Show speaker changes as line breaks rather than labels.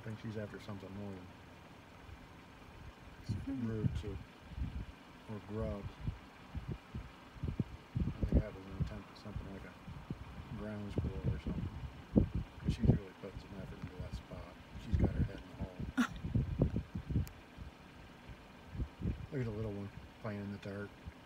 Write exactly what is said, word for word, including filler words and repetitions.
think she's after something more than roots or, or grubs. I think that was an attempt at something like a ground squirrel or something. But she's really putting some effort into that spot. She's got her head in the hole. Look at the little one playing in the dirt.